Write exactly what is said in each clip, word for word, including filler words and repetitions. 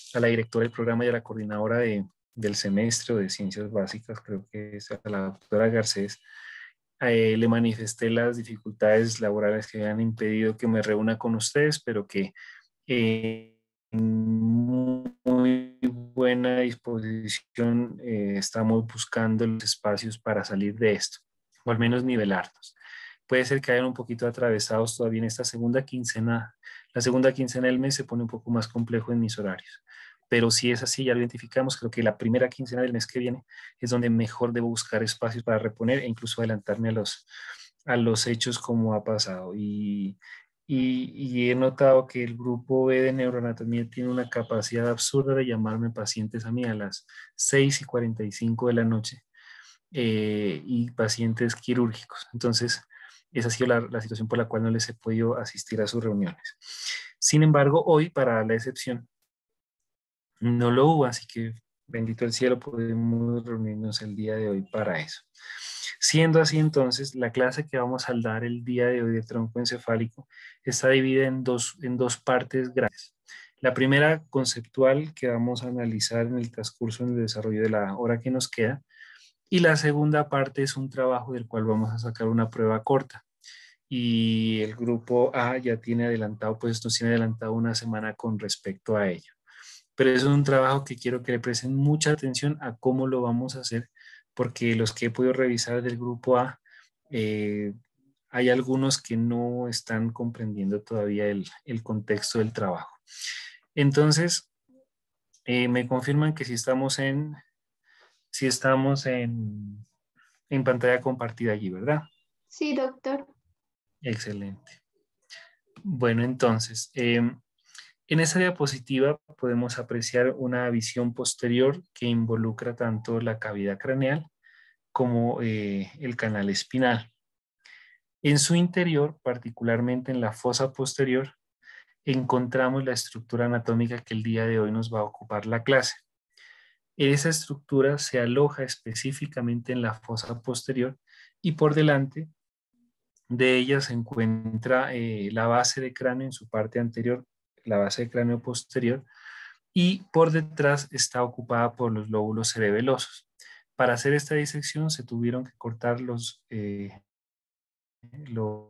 a la directora del programa y a la coordinadora de, del semestre o de ciencias básicas, creo que es a la doctora Garcés, eh, le manifesté las dificultades laborales que habían impedido que me reúna con ustedes, pero que eh, en muy buena disposición eh, estamos buscando los espacios para salir de esto, o al menos nivelarnos. Puede ser que hayan un poquito atravesados todavía en esta segunda quincena. La segunda quincena del mes se pone un poco más complejo en mis horarios. Pero si es así, ya lo identificamos, creo que la primera quincena del mes que viene es donde mejor debo buscar espacios para reponer e incluso adelantarme a los, a los hechos como ha pasado. Y, y, y he notado que el grupo B de neuroanatomía tiene una capacidad absurda de llamarme pacientes a mí a las seis y cuarenta y cinco de la noche eh, y pacientes quirúrgicos. Entonces, esa ha sido la, la situación por la cual no les he podido asistir a sus reuniones. Sin embargo, hoy, para la excepción, no lo hubo, así que bendito el cielo, podemos reunirnos el día de hoy para eso. Siendo así, entonces, la clase que vamos a dar el día de hoy de tronco encefálico está dividida en dos, en dos partes grandes. La primera, conceptual, que vamos a analizar en el transcurso del desarrollo de la hora que nos queda, y la segunda parte es un trabajo del cual vamos a sacar una prueba corta. Y el grupo A ya tiene adelantado, pues nos tiene adelantado una semana con respecto a ello. Pero es un trabajo que quiero que le presten mucha atención a cómo lo vamos a hacer, porque los que he podido revisar del grupo A, eh, hay algunos que no están comprendiendo todavía el, el contexto del trabajo. Entonces, eh, me confirman que si estamos en, si estamos en, en pantalla compartida allí, ¿verdad? Sí, doctor. Excelente. Bueno, entonces, eh, en esta diapositiva podemos apreciar una visión posterior que involucra tanto la cavidad craneal como eh, el canal espinal. En su interior, particularmente en la fosa posterior, encontramos la estructura anatómica que el día de hoy nos va a ocupar la clase. Esa estructura se aloja específicamente en la fosa posterior y por delante de ella se encuentra eh, la base de cráneo en su parte anterior, la base de cráneo posterior, y por detrás está ocupada por los lóbulos cerebelosos. Para hacer esta disección se tuvieron que cortar los, eh, los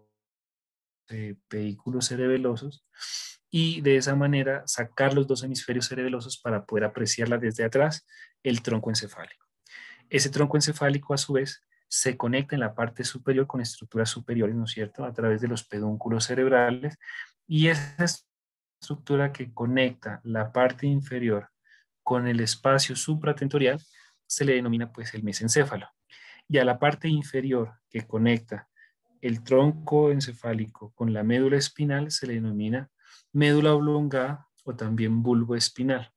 eh, pedículos cerebelosos y de esa manera sacar los dos hemisferios cerebelosos para poder apreciarla desde atrás el tronco encefálico. Ese tronco encefálico a su vez se conecta en la parte superior con estructuras superiores, ¿no es cierto?, a través de los pedúnculos cerebrales, y esa estructura que conecta la parte inferior con el espacio supratentorial se le denomina pues el mesencéfalo. Y a la parte inferior que conecta el tronco encefálico con la médula espinal se le denomina médula oblongada o también bulbo espinal.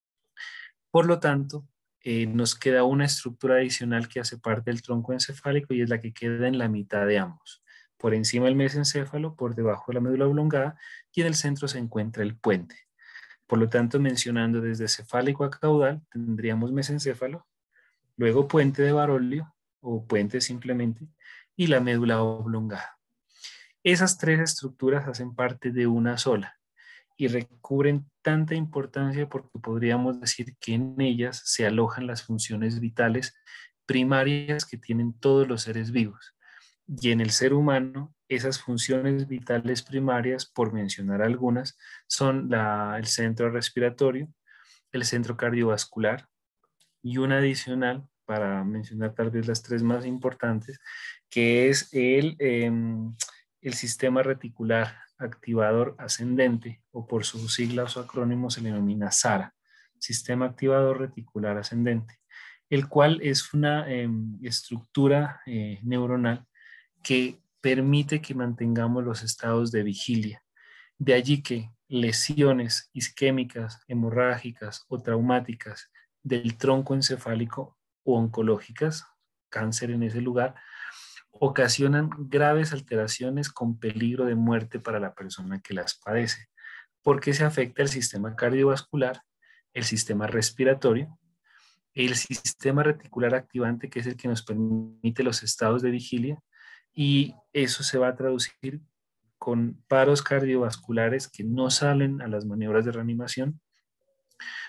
Por lo tanto, eh, nos queda una estructura adicional que hace parte del tronco encefálico y es la que queda en la mitad de ambos. Por encima el mesencéfalo, por debajo de la médula oblongada y en el centro se encuentra el puente. Por lo tanto, mencionando desde cefálico a caudal, tendríamos mesencéfalo, luego puente de Barolio o puente simplemente y la médula oblongada. Esas tres estructuras hacen parte de una sola y recubren tanta importancia porque podríamos decir que en ellas se alojan las funciones vitales primarias que tienen todos los seres vivos. Y en el ser humano, esas funciones vitales primarias, por mencionar algunas, son la, el centro respiratorio, el centro cardiovascular y una adicional, para mencionar tal vez las tres más importantes, que es el, eh, el sistema reticular activador ascendente, o por sus siglas o acrónimos se le denomina SARA, Sistema Activador Reticular Ascendente, el cual es una eh, estructura eh, neuronal que permite que mantengamos los estados de vigilia. De allí que lesiones isquémicas, hemorrágicas o traumáticas del tronco encefálico o oncológicas, cáncer en ese lugar, ocasionan graves alteraciones con peligro de muerte para la persona que las padece, porque se afecta el sistema cardiovascular, el sistema respiratorio, el sistema reticular activante, que es el que nos permite los estados de vigilia, y eso se va a traducir con paros cardiovasculares que no salen a las maniobras de reanimación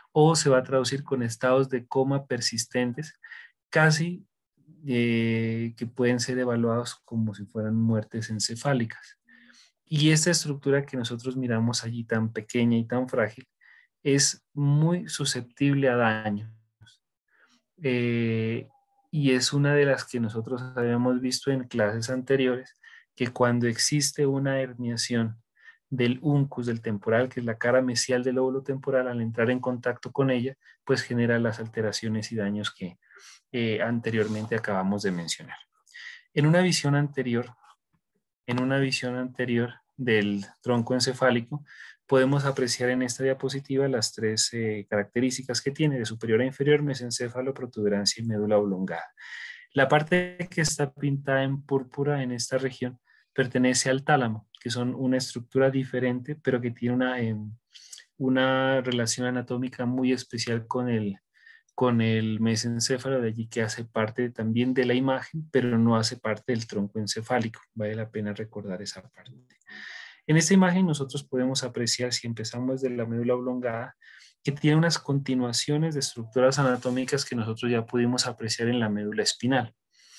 o se va a traducir con estados de coma persistentes, casi eh, que pueden ser evaluados como si fueran muertes encefálicas. Y esta estructura que nosotros miramos allí tan pequeña y tan frágil es muy susceptible a daño. Eh, y es una de las que nosotros habíamos visto en clases anteriores, que cuando existe una herniación del uncus del temporal, que es la cara mesial del lóbulo temporal, al entrar en contacto con ella, pues genera las alteraciones y daños que eh, anteriormente acabamos de mencionar. En una visión anterior, en una visión anterior del tronco encefálico, podemos apreciar en esta diapositiva las tres eh, características que tiene: de superior a inferior, mesencéfalo, protuberancia y médula oblongada. La parte que está pintada en púrpura en esta región pertenece al tálamo, que son una estructura diferente, pero que tiene una, eh, una relación anatómica muy especial con el, con el mesencéfalo, de allí que hace parte también de la imagen, pero no hace parte del tronco encefálico. Vale la pena recordar esa parte. En esta imagen nosotros podemos apreciar, si empezamos de la médula oblongada, que tiene unas continuaciones de estructuras anatómicas que nosotros ya pudimos apreciar en la médula espinal.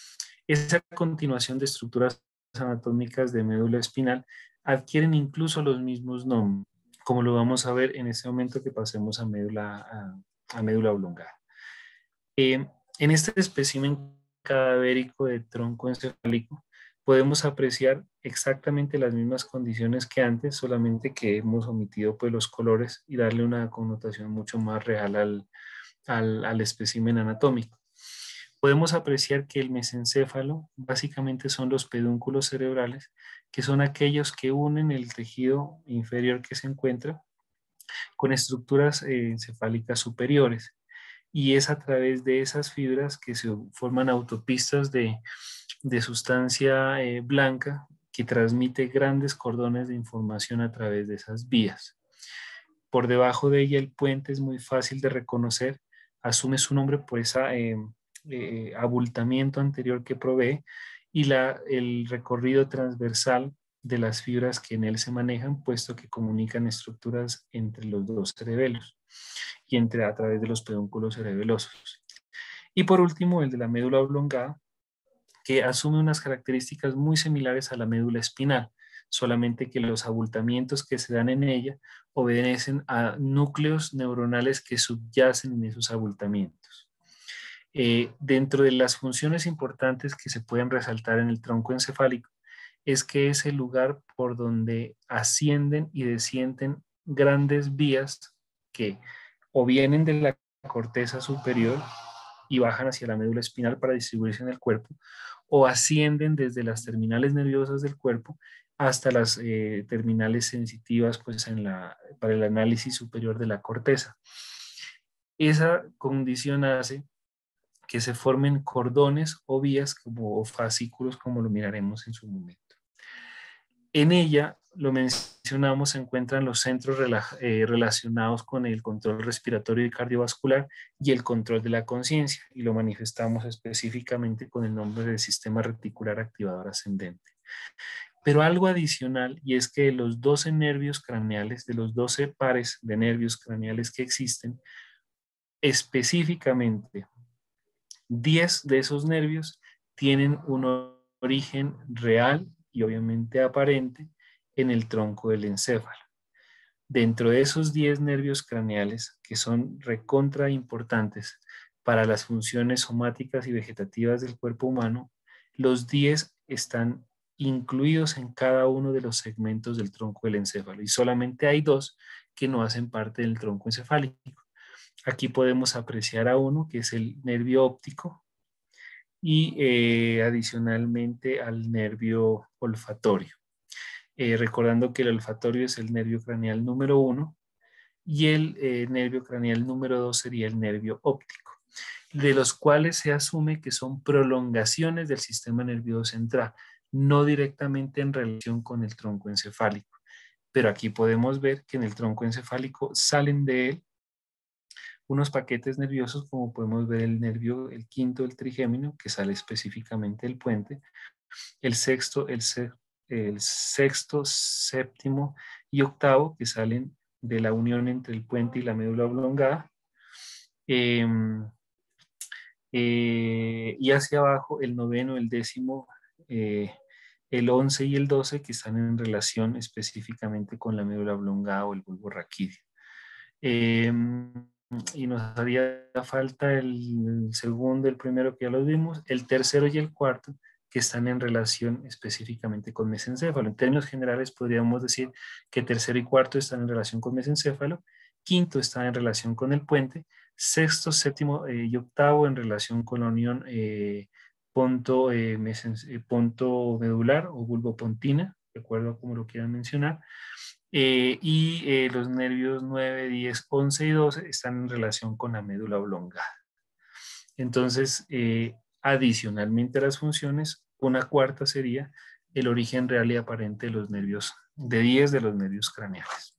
Esa continuación de estructuras anatómicas de médula espinal adquieren incluso los mismos nombres, como lo vamos a ver en este momento que pasemos a médula, a, a médula oblongada. Eh, en este espécimen cadavérico de tronco encefálico podemos apreciar exactamente las mismas condiciones que antes, solamente que hemos omitido pues, los colores y darle una connotación mucho más real al, al, al espécimen anatómico. Podemos apreciar que el mesencéfalo básicamente son los pedúnculos cerebrales, que son aquellos que unen el tejido inferior que se encuentra con estructuras eh, encefálicas superiores. Y es a través de esas fibras que se forman autopistas de, de sustancia eh, blanca que transmite grandes cordones de información a través de esas vías. Por debajo de ella el puente es muy fácil de reconocer, asume su nombre por ese eh, eh, abultamiento anterior que provee, y la, el recorrido transversal de las fibras que en él se manejan, puesto que comunican estructuras entre los dos cerebelos y entre a través de los pedúnculos cerebelosos. Y por último, el de la médula oblongada, que asume unas características muy similares a la médula espinal, solamente que los abultamientos que se dan en ella obedecen a núcleos neuronales que subyacen en esos abultamientos. Eh, dentro de las funciones importantes que se pueden resaltar en el tronco encefálico, es que es el lugar por donde ascienden y descienden grandes vías que o vienen de la corteza superior y bajan hacia la médula espinal para distribuirse en el cuerpo, o ascienden desde las terminales nerviosas del cuerpo hasta las eh, terminales sensitivas pues, en la, para el análisis superior de la corteza. Esa condición hace que se formen cordones o vías como, o fascículos, como lo miraremos en su momento. En ella, lo mencionamos, se encuentran los centros eh, relacionados con el control respiratorio y cardiovascular y el control de la conciencia, y lo manifestamos específicamente con el nombre del sistema reticular activador ascendente. Pero algo adicional, y es que de los doce nervios craneales, de los doce pares de nervios craneales que existen, específicamente diez de esos nervios tienen un origen real y obviamente aparente en el tronco del encéfalo. Dentro de esos diez nervios craneales, que son recontra importantes para las funciones somáticas y vegetativas del cuerpo humano, los diez están incluidos en cada uno de los segmentos del tronco del encéfalo, y solamente hay dos que no hacen parte del tronco encefálico. Aquí podemos apreciar a uno, que es el nervio óptico, y eh, adicionalmente al nervio olfatorio. Eh, recordando que el olfatorio es el nervio craneal número uno y el eh, nervio craneal número dos sería el nervio óptico, de los cuales se asume que son prolongaciones del sistema nervioso central, no directamente en relación con el tronco encefálico. Pero aquí podemos ver que en el tronco encefálico salen de él unos paquetes nerviosos, como podemos ver el nervio, el quinto, el trigémino, que sale específicamente del puente, el sexto, el, se, el sexto, séptimo y octavo, que salen de la unión entre el puente y la médula oblongada, Eh, eh, y hacia abajo el noveno, el décimo, eh, el once y el doce, que están en relación específicamente con la médula oblongada o el bulbo raquídeo. Eh, y nos haría falta el segundo, el primero que ya los vimos, el tercero y el cuarto, que están en relación específicamente con mesencéfalo. En términos generales podríamos decir que tercero y cuarto están en relación con mesencéfalo, quinto está en relación con el puente, sexto, séptimo eh, y octavo en relación con la unión eh, ponto, eh, eh, ponto medular o bulbopontina, de acuerdo a como lo quieran mencionar. Eh, y eh, los nervios nueve, diez, once y doce están en relación con la médula oblongada. Entonces, eh, adicionalmente a las funciones, una cuarta sería el origen real y aparente de los nervios, de diez de los nervios craneales.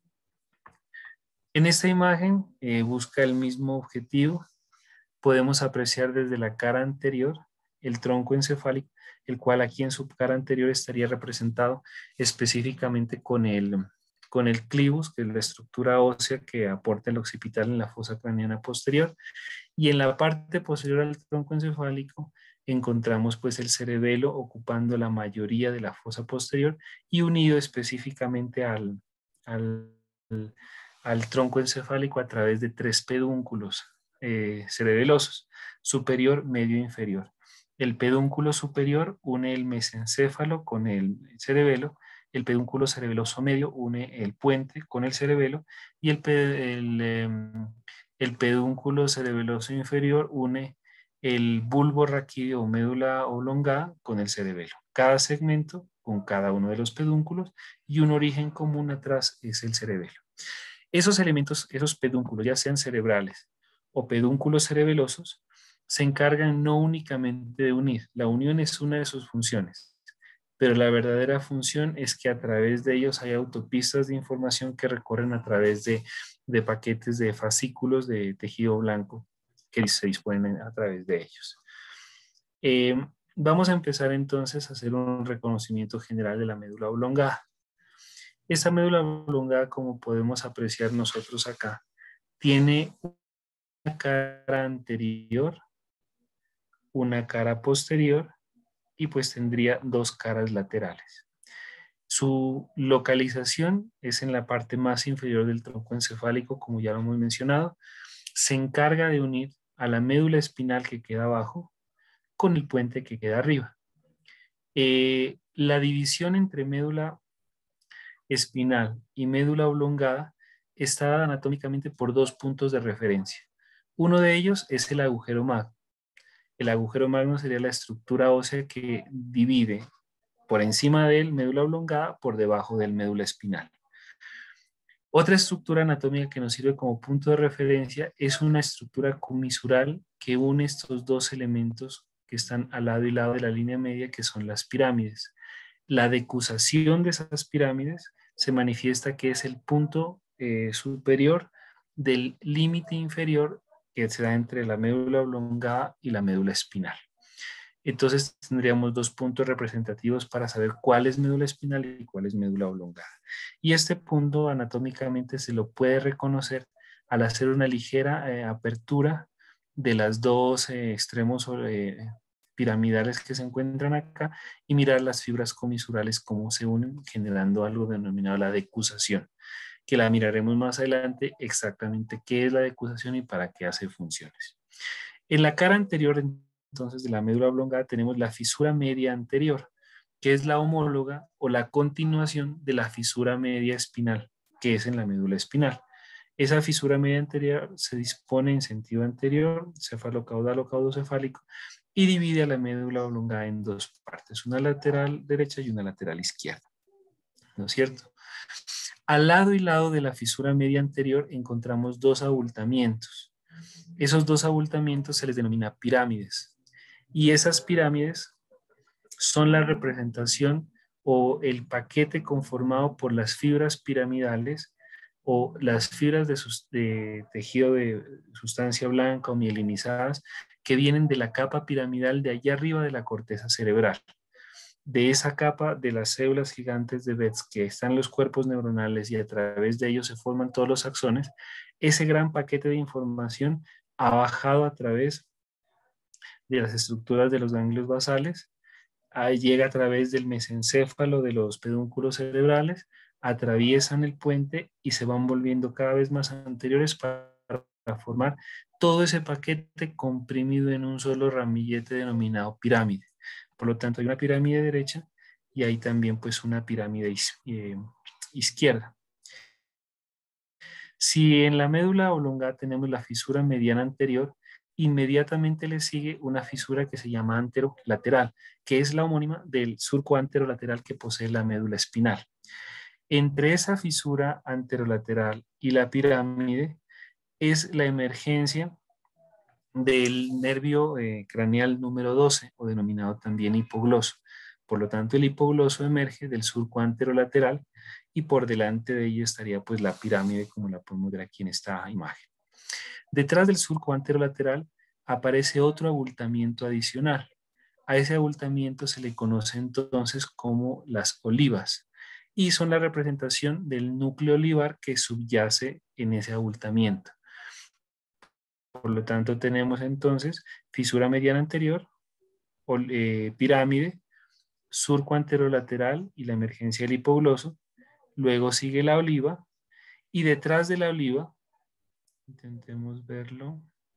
En esta imagen eh, busca el mismo objetivo. Podemos apreciar desde la cara anterior el tronco encefálico, el cual aquí en su cara anterior estaría representado específicamente con el, con el clivus, que es la estructura ósea que aporta el occipital en la fosa craneana posterior. Y en la parte posterior al tronco encefálico encontramos pues el cerebelo ocupando la mayoría de la fosa posterior y unido específicamente al, al, al tronco encefálico a través de tres pedúnculos eh, cerebelosos, superior, medio e inferior. El pedúnculo superior une el mesencéfalo con el cerebelo, el pedúnculo cerebeloso medio une el puente con el cerebelo y el, el, el, el pedúnculo cerebeloso inferior une el bulbo raquídeo o médula oblongada con el cerebelo. Cada segmento con cada uno de los pedúnculos y un origen común atrás es el cerebelo. Esos elementos, esos pedúnculos, ya sean cerebrales o pedúnculos cerebelosos, se encargan no únicamente de unir. La unión es una de sus funciones, pero la verdadera función es que a través de ellos hay autopistas de información que recorren a través de, de paquetes de fascículos de tejido blanco que se disponen a través de ellos. Eh, vamos a empezar entonces a hacer un reconocimiento general de la médula oblongada. Esta médula oblongada, como podemos apreciar nosotros acá, tiene una cara anterior, una cara posterior y pues tendría dos caras laterales. Su localización es en la parte más inferior del tronco encefálico, como ya lo hemos mencionado. Se encarga de unir a la médula espinal que queda abajo con el puente que queda arriba. Eh, la división entre médula espinal y médula oblongada está dada anatómicamente por dos puntos de referencia. Uno de ellos es el agujero magno. El agujero magno sería la estructura ósea que divide por encima del médula oblongada, por debajo del médula espinal. Otra estructura anatómica que nos sirve como punto de referencia es una estructura comisural que une estos dos elementos que están al lado y lado de la línea media, que son las pirámides. La decusación de esas pirámides se manifiesta que es el punto eh, superior del límite inferior que se da entre la médula oblongada y la médula espinal. Entonces tendríamos dos puntos representativos para saber cuál es médula espinal y cuál es médula oblongada. Y este punto anatómicamente se lo puede reconocer al hacer una ligera eh, apertura de las dos eh, extremos eh, piramidales que se encuentran acá y mirar las fibras comisurales cómo se unen, generando algo denominado la decusación, que la miraremos más adelante exactamente qué es la decusación y para qué hace funciones. En la cara anterior entonces de la médula oblongada tenemos la fisura media anterior, que es la homóloga o la continuación de la fisura media espinal, que es en la médula espinal. Esa fisura media anterior se dispone en sentido anterior, cefalocaudal o caudocefálico, y divide a la médula oblongada en dos partes, una lateral derecha y una lateral izquierda. ¿No es cierto? Al lado y lado de la fisura media anterior encontramos dos abultamientos. Esos dos abultamientos se les denomina pirámides. Y esas pirámides son la representación o el paquete conformado por las fibras piramidales o las fibras de, sus, de tejido de sustancia blanca o mielinizadas que vienen de la capa piramidal de allá arriba de la corteza cerebral. De esa capa de las células gigantes de Betz que están los cuerpos neuronales y a través de ellos se forman todos los axones, ese gran paquete de información ha bajado a través de las estructuras de los ganglios basales, ahí llega a través del mesencéfalo de los pedúnculos cerebrales, atraviesan el puente y se van volviendo cada vez más anteriores para, para formar todo ese paquete comprimido en un solo ramillete denominado pirámide. Por lo tanto, hay una pirámide derecha y hay también pues una pirámide is, eh, izquierda. Si en la médula oblongada tenemos la fisura mediana anterior, inmediatamente le sigue una fisura que se llama anterolateral, que es la homónima del surco anterolateral que posee la médula espinal. Entre esa fisura anterolateral y la pirámide es la emergencia del nervio eh, craneal número doce, o denominado también hipogloso. Por lo tanto, el hipogloso emerge del surco anterolateral y por delante de ello estaría pues la pirámide, como la podemos ver aquí en esta imagen. Detrás del surco anterolateral aparece otro abultamiento adicional. A ese abultamiento se le conoce entonces como las olivas y son la representación del núcleo olivar que subyace en ese abultamiento. Por lo tanto, tenemos entonces fisura mediana anterior, eh, pirámide, surco anterolateral y la emergencia del hipogloso. Luego sigue la oliva y detrás de la oliva, intentemos verlo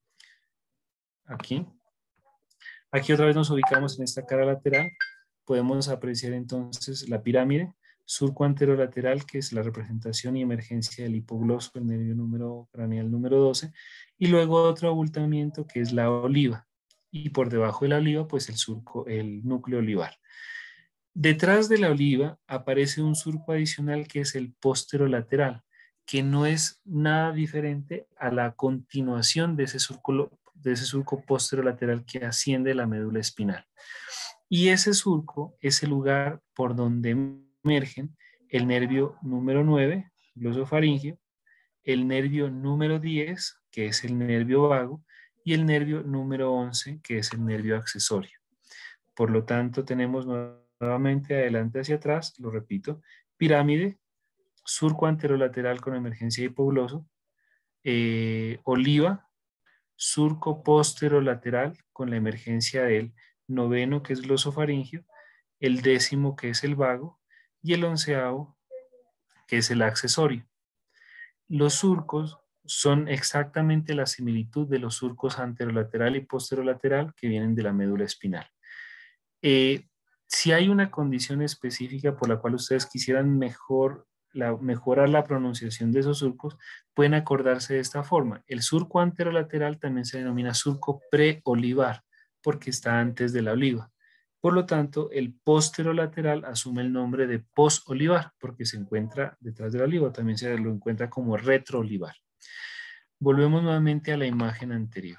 aquí. Aquí otra vez nos ubicamos en esta cara lateral. Podemos apreciar entonces la pirámide, surco anterolateral, que es la representación y emergencia del hipogloso, el nervio número craneal número doce, y luego otro abultamiento que es la oliva, y por debajo de la oliva pues el surco, el núcleo olivar. Detrás de la oliva aparece un surco adicional que es el posterolateral, que no es nada diferente a la continuación de ese surco, de ese surco posterolateral que asciende de la médula espinal. Y ese surco es el lugar por donde emergen el nervio número nueve, glosofaringeo, el nervio número diez, que es el nervio vago, y el nervio número once, que es el nervio accesorio. Por lo tanto, tenemos nuevamente adelante hacia atrás, lo repito, pirámide, surco anterolateral con emergencia de hipogloso, eh, oliva, surco posterolateral con la emergencia del noveno, que es glosofaringeo, el décimo, que es el vago, y el onceavo, que es el accesorio. Los surcos son exactamente la similitud de los surcos anterolateral y posterolateral que vienen de la médula espinal. Eh, si hay una condición específica por la cual ustedes quisieran mejor, la, mejorar la pronunciación de esos surcos, pueden acordarse de esta forma. El surco anterolateral también se denomina surco preolivar porque está antes de la oliva. Por lo tanto, el posterolateral asume el nombre de posolivar porque se encuentra detrás de la oliva. También se lo encuentra como retroolivar. Volvemos nuevamente a la imagen anterior.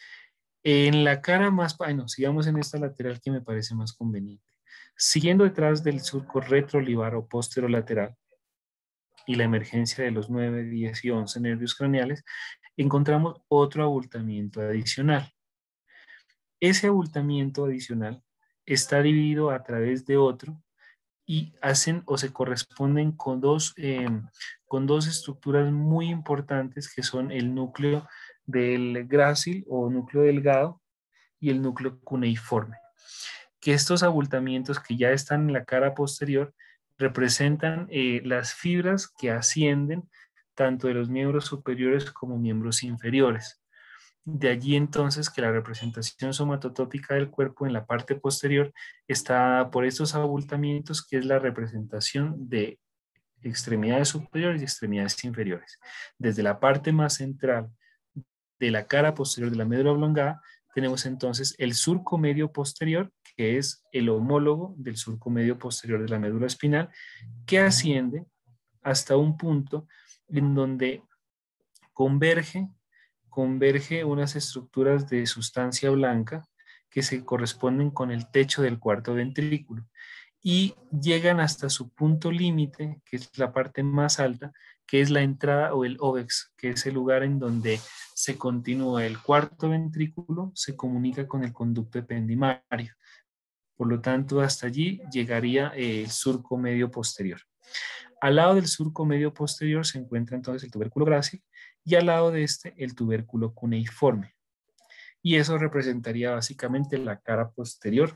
En la cara más, bueno, sigamos en esta lateral que me parece más conveniente. Siguiendo detrás del surco retroolivar o posterolateral y la emergencia de los nueve, diez y once nervios craneales, encontramos otro abultamiento adicional. Ese abultamiento adicional está dividido a través de otro y hacen o se corresponden con dos, eh, con dos estructuras muy importantes que son el núcleo del grácil o núcleo delgado y el núcleo cuneiforme. Que estos abultamientos que ya están en la cara posterior representan eh, las fibras que ascienden tanto de los miembros superiores como miembros inferiores. De allí entonces que la representación somatotópica del cuerpo en la parte posterior está dada por estos abultamientos, que es la representación de extremidades superiores y extremidades inferiores. Desde la parte más central de la cara posterior de la médula oblongada, tenemos entonces el surco medio posterior, que es el homólogo del surco medio posterior de la médula espinal, que asciende hasta un punto en donde converge, converge unas estructuras de sustancia blanca que se corresponden con el techo del cuarto ventrículo y llegan hasta su punto límite, que es la parte más alta, que es la entrada o el óvex, que es el lugar en donde se continúa el cuarto ventrículo, se comunica con el conducto ependimario. Por lo tanto, hasta allí llegaría eh, el surco medio posterior. Al lado del surco medio posterior se encuentra entonces el tubérculo grácil y al lado de este el tubérculo cuneiforme. Y eso representaría básicamente la cara posterior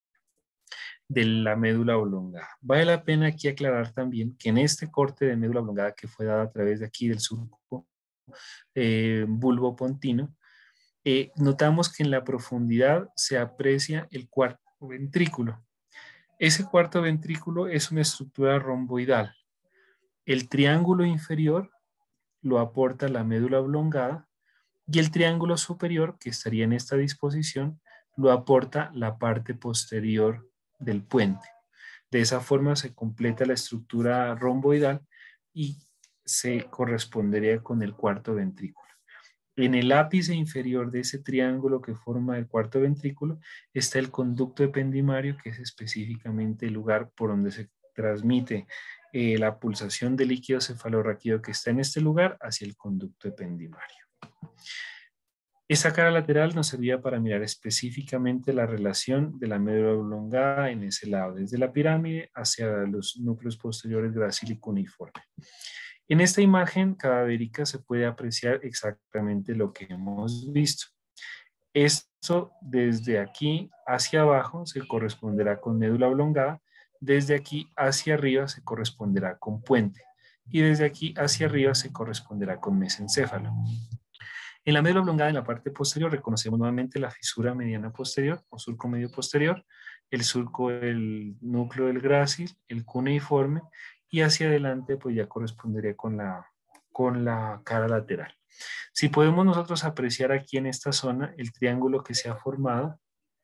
de la médula oblongada. Vale la pena aquí aclarar también que en este corte de médula oblongada que fue dado a través de aquí del surco eh, bulbopontino, eh, notamos que en la profundidad se aprecia el cuarto ventrículo. Ese cuarto ventrículo es una estructura romboidal. El triángulo inferior lo aporta la médula oblongada y el triángulo superior, que estaría en esta disposición, lo aporta la parte posterior del puente. De esa forma se completa la estructura romboidal y se correspondería con el cuarto ventrículo. En el ápice inferior de ese triángulo que forma el cuarto ventrículo está el conducto ependimario, que es específicamente el lugar por donde se transmite eh, la pulsación del líquido cefalorraquídeo que está en este lugar hacia el conducto ependimario. Esa cara lateral nos servía para mirar específicamente la relación de la médula oblongada en ese lado, desde la pirámide hacia los núcleos posteriores grácil y cuneiforme. En esta imagen cadavérica se puede apreciar exactamente lo que hemos visto. Esto desde aquí hacia abajo se corresponderá con médula oblongada, desde aquí hacia arriba se corresponderá con puente y desde aquí hacia arriba se corresponderá con mesencéfalo. En la médula oblongada, en la parte posterior, reconocemos nuevamente la fisura mediana posterior o surco medio posterior, el surco del núcleo del grácil, el cuneiforme, y hacia adelante pues ya correspondería con la, con la cara lateral. Si podemos nosotros apreciar aquí en esta zona el triángulo que se ha formado,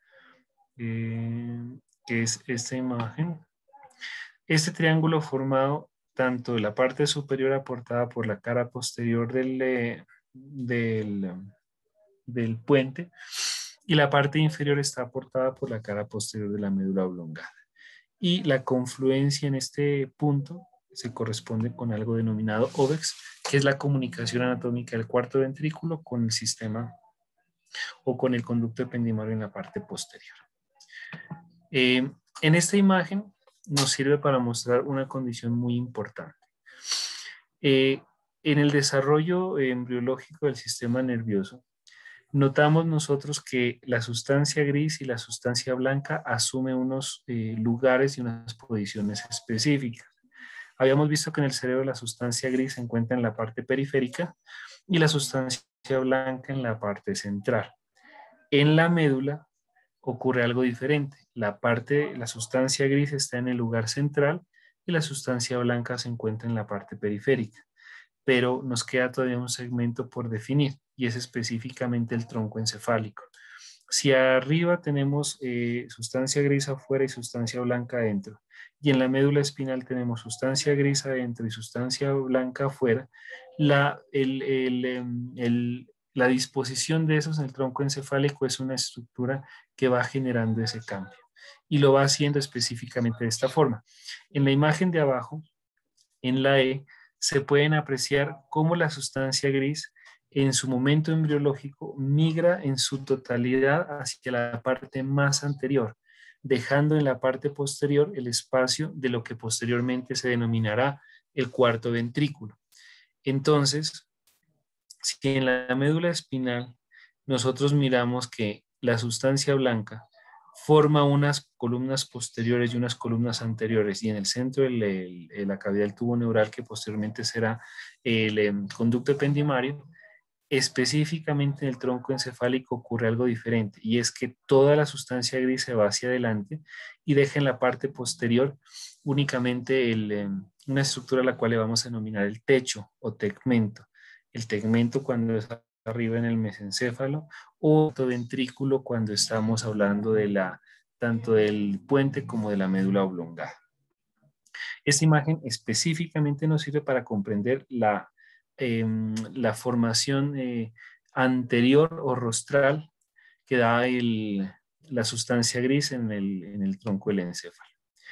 eh, que es esta imagen. Este triángulo formado tanto la parte superior aportada por la cara posterior del, eh, del, del puente y la parte inferior está aportada por la cara posterior de la médula oblongada. Y la confluencia en este punto se corresponde con algo denominado óvex, que es la comunicación anatómica del cuarto ventrículo con el sistema o con el conducto ependimario en la parte posterior. Eh, en esta imagen nos sirve para mostrar una condición muy importante. Eh, en el desarrollo embriológico del sistema nervioso, notamos nosotros que la sustancia gris y la sustancia blanca asumen unos eh, lugares y unas posiciones específicas. Habíamos visto que en el cerebro la sustancia gris se encuentra en la parte periférica y la sustancia blanca en la parte central. En la médula ocurre algo diferente. La parte, la sustancia gris está en el lugar central y la sustancia blanca se encuentra en la parte periférica. Pero nos queda todavía un segmento por definir y es específicamente el tronco encefálico. Si arriba tenemos eh, sustancia gris afuera y sustancia blanca adentro, y en la médula espinal tenemos sustancia gris adentro y sustancia blanca afuera, la, el, el, el, la disposición de esos en el tronco encefálico es una estructura que va generando ese cambio y lo va haciendo específicamente de esta forma. En la imagen de abajo, en la E, se pueden apreciar cómo la sustancia gris en su momento embriológico migra en su totalidad hacia la parte más anterior, dejando en la parte posterior el espacio de lo que posteriormente se denominará el cuarto ventrículo. Entonces, si en la médula espinal nosotros miramos que la sustancia blanca forma unas columnas posteriores y unas columnas anteriores y en el centro de la cavidad del tubo neural que posteriormente será el, el conducto ependimario, específicamente en el tronco encefálico ocurre algo diferente y es que toda la sustancia gris se va hacia adelante y deja en la parte posterior únicamente el, eh, una estructura a la cual le vamos a denominar el techo o tegmento. El tegmento cuando es arriba en el mesencéfalo o ventrículo cuando estamos hablando de la, tanto del puente como de la médula oblongada. Esta imagen específicamente nos sirve para comprender la, eh, la formación eh, anterior o rostral que da el, la sustancia gris en el, en el tronco del encéfalo.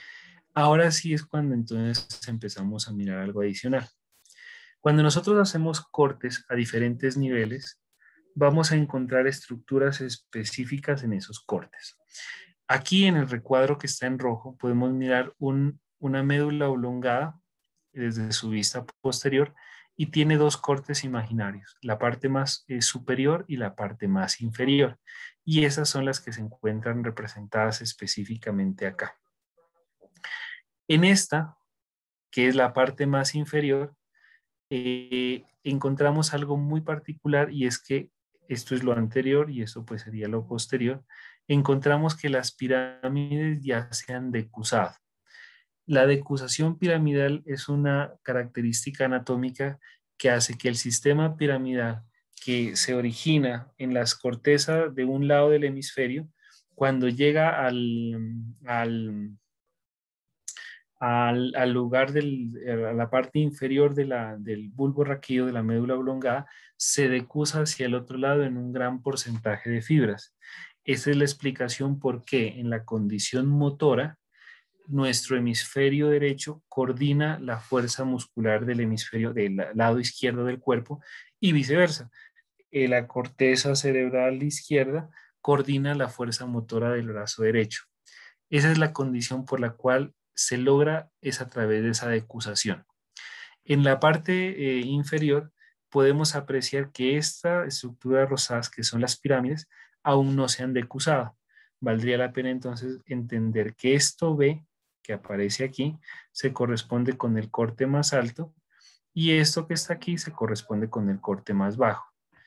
Ahora sí es cuando entonces empezamos a mirar algo adicional. Cuando nosotros hacemos cortes a diferentes niveles, vamos a encontrar estructuras específicas en esos cortes. Aquí en el recuadro que está en rojo podemos mirar un, una médula oblongada desde su vista posterior y tiene dos cortes imaginarios, la parte más eh, superior y la parte más inferior. Y esas son las que se encuentran representadas específicamente acá. En esta, que es la parte más inferior, eh, encontramos algo muy particular y es que esto es lo anterior y esto pues sería lo posterior. Encontramos que las pirámides ya se han decusado. La decusación piramidal es una característica anatómica que hace que el sistema piramidal que se origina en las cortezas de un lado del hemisferio, cuando llega al, al, al, al lugar del, a la parte inferior de la, del bulbo raquídeo de la médula oblongada, se decusa hacia el otro lado en un gran porcentaje de fibras. Esa es la explicación por qué en la condición motora nuestro hemisferio derecho coordina la fuerza muscular del hemisferio del lado izquierdo del cuerpo y viceversa. Eh, La corteza cerebral izquierda coordina la fuerza motora del brazo derecho. Esa es la condición por la cual se logra es a través de esa decusación. En la parte eh, inferior podemos apreciar que esta estructura rosadas, que son las pirámides, aún no se han decusado. Valdría la pena entonces entender que esto B, que aparece aquí, se corresponde con el corte más alto y esto que está aquí se corresponde con el corte más bajo.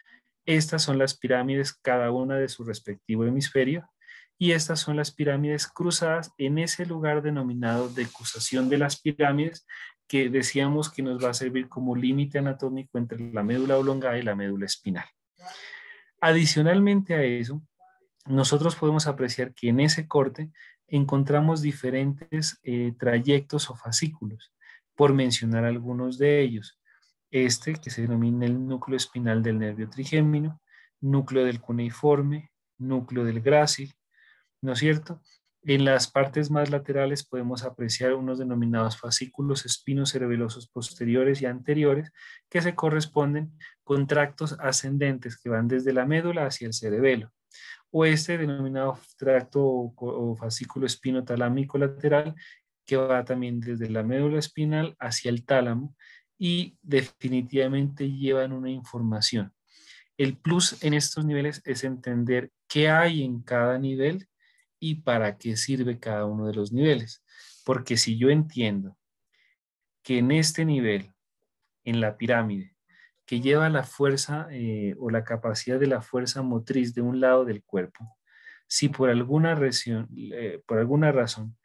Estas son las pirámides, cada una de su respectivo hemisferio, y estas son las pirámides cruzadas en ese lugar denominado decusación de las pirámides, que decíamos que nos va a servir como límite anatómico entre la médula oblongada y la médula espinal. Adicionalmente a eso, nosotros podemos apreciar que en ese corte encontramos diferentes eh, trayectos o fascículos, por mencionar algunos de ellos. Este que se denomina el núcleo espinal del nervio trigémino, núcleo del cuneiforme, núcleo del grácil, ¿no es cierto? En las partes más laterales podemos apreciar unos denominados fascículos espinocerebelosos posteriores y anteriores que se corresponden con tractos ascendentes que van desde la médula hacia el cerebelo, o este denominado tracto o, o fascículo espinotalámico lateral que va también desde la médula espinal hacia el tálamo y definitivamente llevan una información. El plus en estos niveles es entender qué hay en cada nivel y para qué sirve cada uno de los niveles. Porque si yo entiendo que en este nivel, en la pirámide, que lleva la fuerza eh, o la capacidad de la fuerza motriz de un lado del cuerpo, si por alguna, razón, eh, por alguna razón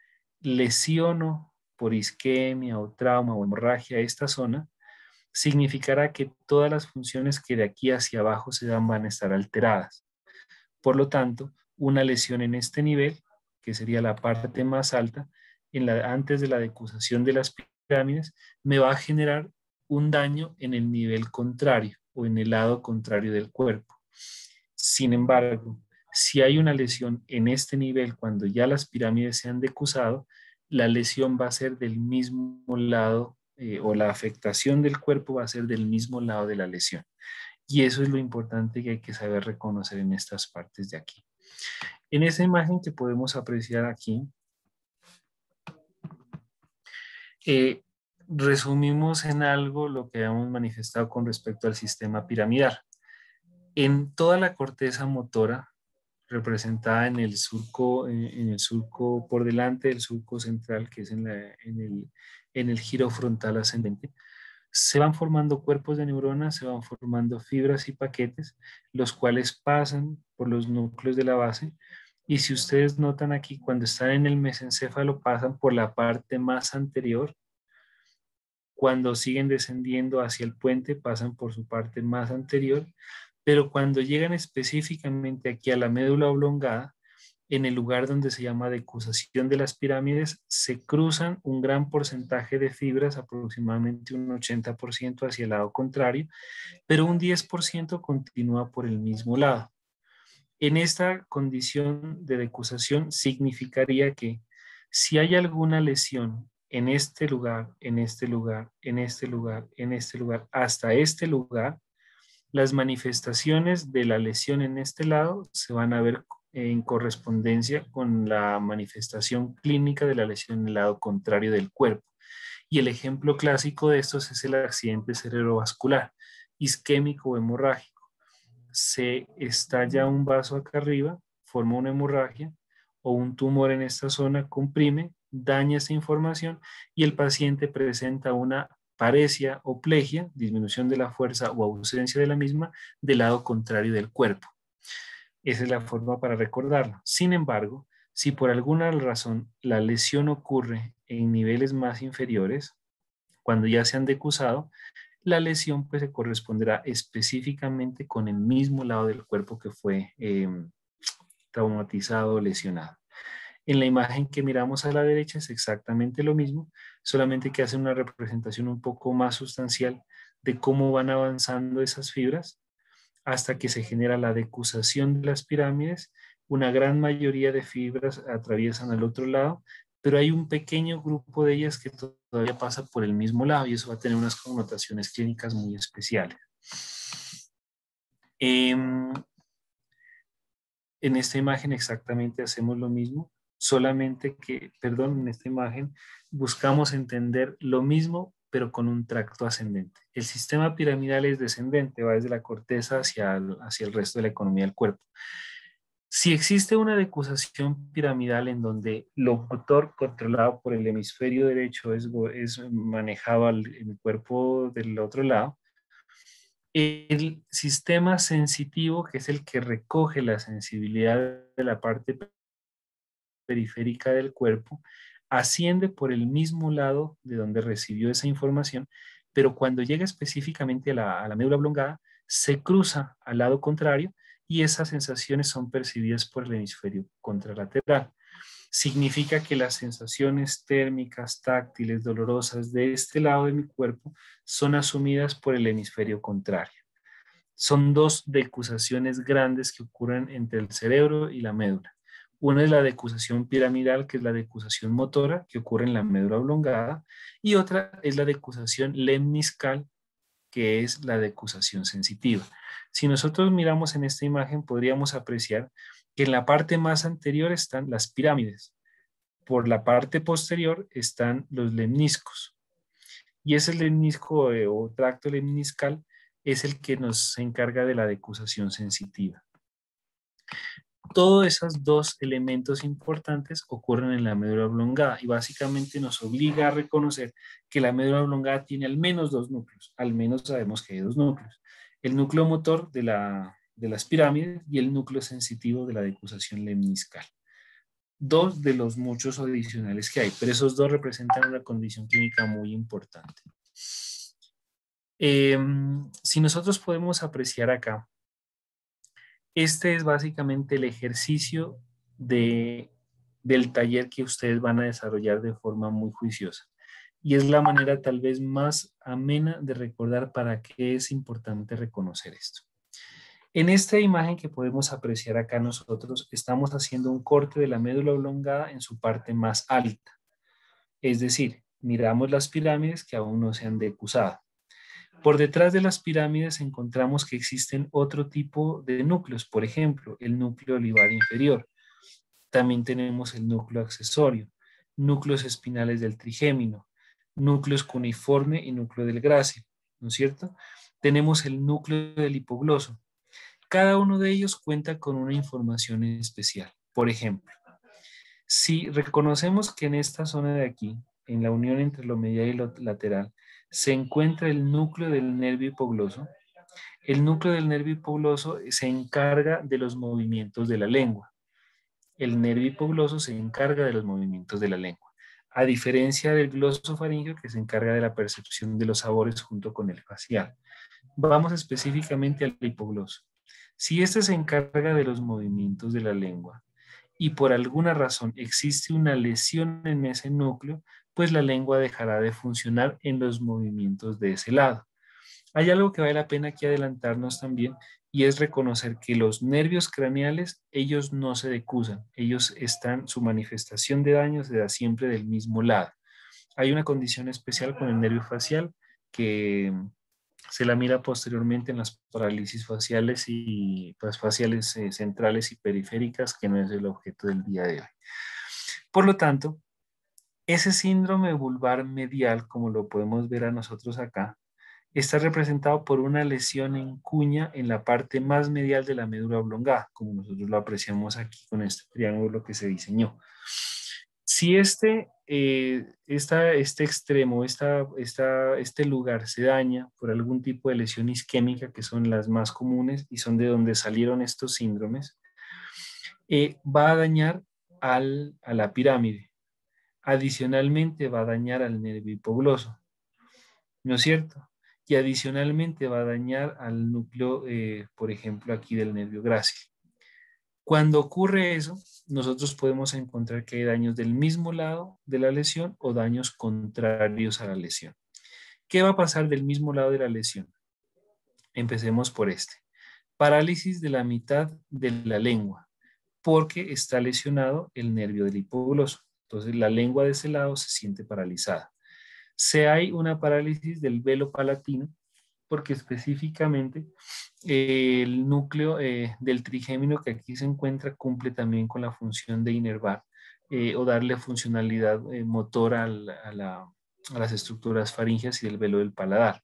lesiono por isquemia o trauma o hemorragia esta zona, significará que todas las funciones que de aquí hacia abajo se dan van a estar alteradas. Por lo tanto, una lesión en este nivel, que sería la parte más alta, en la, antes de la decusación de las pirámides, me va a generar un daño en el nivel contrario o en el lado contrario del cuerpo. Sin embargo, si hay una lesión en este nivel cuando ya las pirámides se han decusado, la lesión va a ser del mismo lado eh, o la afectación del cuerpo va a ser del mismo lado de la lesión. Y eso es lo importante que hay que saber reconocer en estas partes de aquí. En esa imagen que podemos apreciar aquí, eh, resumimos en algo lo que habíamos manifestado con respecto al sistema piramidal. En toda la corteza motora, representada en el surco, en el surco por delante del surco central, que es en, la, en, el, en el giro frontal ascendente, se van formando cuerpos de neuronas, se van formando fibras y paquetes, los cuales pasan por los núcleos de la base. Y si ustedes notan aquí, cuando están en el mesencéfalo, pasan por la parte más anterior. Cuando siguen descendiendo hacia el puente, pasan por su parte más anterior. Pero cuando llegan específicamente aquí a la médula oblongada, en el lugar donde se llama decusación de las pirámides, se cruzan un gran porcentaje de fibras, aproximadamente un ochenta por ciento hacia el lado contrario, pero un diez por ciento continúa por el mismo lado. En esta condición de decusación significaría que si hay alguna lesión en este lugar, en este lugar, en este lugar, en este lugar, hasta este lugar, las manifestaciones de la lesión en este lado se van a ver en correspondencia con la manifestación clínica de la lesión en el lado contrario del cuerpo. Y el ejemplo clásico de estos es el accidente cerebrovascular, isquémico o hemorrágico. Se estalla un vaso acá arriba, forma una hemorragia o un tumor en esta zona, comprime, daña esta información y el paciente presenta una paresia o plegia, disminución de la fuerza o ausencia de la misma, del lado contrario del cuerpo. Esa es la forma para recordarlo. Sin embargo, si por alguna razón la lesión ocurre en niveles más inferiores, cuando ya se han decusado, la lesión pues se corresponderá específicamente con el mismo lado del cuerpo que fue eh, traumatizado o lesionado. En la imagen que miramos a la derecha es exactamente lo mismo, solamente que hace una representación un poco más sustancial de cómo van avanzando esas fibras hasta que se genera la decusación de las pirámides. Una gran mayoría de fibras atraviesan al otro lado, pero hay un pequeño grupo de ellas que todavía pasa por el mismo lado y eso va a tener unas connotaciones clínicas muy especiales. Eh, en esta imagen exactamente hacemos lo mismo, solamente que, perdón, en esta imagen buscamos entender lo mismo, pero con un tracto ascendente. El sistema piramidal es descendente, va desde la corteza hacia el, hacia el resto de la economía del cuerpo. Si existe una decusación piramidal en donde lo motor controlado por el hemisferio derecho es, es manejado al, en el cuerpo del otro lado, el sistema sensitivo, que es el que recoge la sensibilidad de la parte periférica del cuerpo, asciende por el mismo lado de donde recibió esa información, pero cuando llega específicamente a la, a la médula oblongada, se cruza al lado contrario y esas sensaciones son percibidas por el hemisferio contralateral. Significa que las sensaciones térmicas, táctiles, dolorosas de este lado de mi cuerpo son asumidas por el hemisferio contrario. Son dos decusaciones grandes que ocurren entre el cerebro y la médula. Una es la decusación piramidal, que es la decusación motora, que ocurre en la médula oblongada, y otra es la decusación lemniscal, que es la decusación sensitiva. Si nosotros miramos en esta imagen, podríamos apreciar que en la parte más anterior están las pirámides. Por la parte posterior están los lemniscos. Y ese lemnisco eh, o tracto lemniscal es el que nos encarga de la decusación sensitiva. Todos esos dos elementos importantes ocurren en la médula oblongada y básicamente nos obliga a reconocer que la médula oblongada tiene al menos dos núcleos. Al menos sabemos que hay dos núcleos. El núcleo motor de, la, de las pirámides y el núcleo sensitivo de la decusación lemniscal. Dos de los muchos adicionales que hay, pero esos dos representan una condición clínica muy importante. Eh, si nosotros podemos apreciar acá, este es básicamente el ejercicio de, del taller que ustedes van a desarrollar de forma muy juiciosa. Y es la manera tal vez más amena de recordar para qué es importante reconocer esto. En esta imagen que podemos apreciar acá nosotros, estamos haciendo un corte de la médula oblongada en su parte más alta. Es decir, miramos las pirámides que aún no se han decusado. Por detrás de las pirámides encontramos que existen otro tipo de núcleos, por ejemplo, el núcleo olivar inferior. También tenemos el núcleo accesorio, núcleos espinales del trigémino, núcleos cuneiforme y núcleo del grácil, ¿no es cierto? Tenemos el núcleo del hipogloso. Cada uno de ellos cuenta con una información especial. Por ejemplo, si reconocemos que en esta zona de aquí, en la unión entre lo medial y lo lateral, se encuentra el núcleo del nervio hipogloso, el núcleo del nervio hipogloso se encarga de los movimientos de la lengua. El nervio hipogloso se encarga de los movimientos de la lengua, a diferencia del glosofaringeo que se encarga de la percepción de los sabores junto con el facial. Vamos específicamente al hipogloso. Si este se encarga de los movimientos de la lengua y por alguna razón existe una lesión en ese núcleo, pues la lengua dejará de funcionar en los movimientos de ese lado. Hay algo que vale la pena aquí adelantarnos también y es reconocer que los nervios craneales, ellos no se decusan, ellos están, su manifestación de daño se da siempre del mismo lado. Hay una condición especial con el nervio facial que se la mira posteriormente en las parálisis faciales y pues, faciales eh, centrales y periféricas, que no es el objeto del día de hoy. Por lo tanto, Ese síndrome vulvar medial, como lo podemos ver a nosotros acá, está representado por una lesión en cuña en la parte más medial de la médula oblongada, como nosotros lo apreciamos aquí con este triángulo que se diseñó. Si este, eh, esta, este extremo, esta, esta, este lugar se daña por algún tipo de lesión isquémica, que son las más comunes y son de donde salieron estos síndromes, eh, va a dañar al, a la pirámide. Adicionalmente va a dañar al nervio hipogloso, ¿no es cierto? Y adicionalmente va a dañar al núcleo, eh, por ejemplo, aquí del nervio grácil. Cuando ocurre eso, nosotros podemos encontrar que hay daños del mismo lado de la lesión o daños contrarios a la lesión. ¿Qué va a pasar del mismo lado de la lesión? Empecemos por este. Parálisis de la mitad de la lengua, porque está lesionado el nervio del hipogloso. Entonces la lengua de ese lado se siente paralizada. Se hay una parálisis del velo palatino, porque específicamente eh, el núcleo eh, del trigémino que aquí se encuentra cumple también con la función de inervar eh, o darle funcionalidad eh, motora al, a, la, a las estructuras faríngeas y del velo del paladar.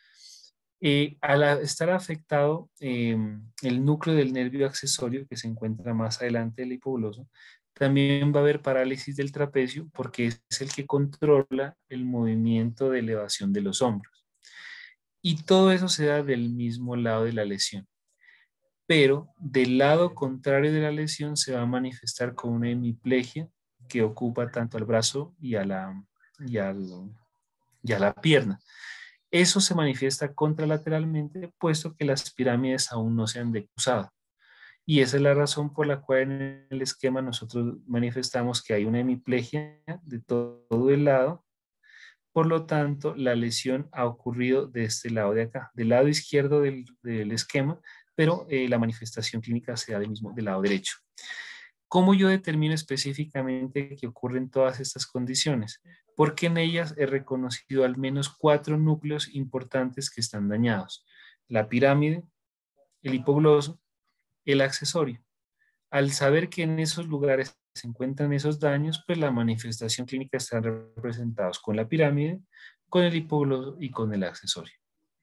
Eh, al estar afectado eh, el núcleo del nervio accesorio que se encuentra más adelante del hipogloso, también va a haber parálisis del trapecio porque es el que controla el movimiento de elevación de los hombros. Y todo eso se da del mismo lado de la lesión. Pero del lado contrario de la lesión se va a manifestar con una hemiplegia que ocupa tanto al brazo y a la, y al, y a la pierna. Eso se manifiesta contralateralmente, puesto que las pirámides aún no se han decusado. Y esa es la razón por la cual en el esquema nosotros manifestamos que hay una hemiplegia de todo el lado. Por lo tanto, la lesión ha ocurrido de este lado de acá, del lado izquierdo del, del esquema, pero eh, la manifestación clínica se da del mismo del lado derecho. ¿Cómo yo determino específicamente que ocurren todas estas condiciones? Porque en ellas he reconocido al menos cuatro núcleos importantes que están dañados: la pirámide, el hipogloso, el accesorio. Al saber que en esos lugares se encuentran esos daños, pues la manifestación clínica está representados con la pirámide, con el hipogloso y con el accesorio.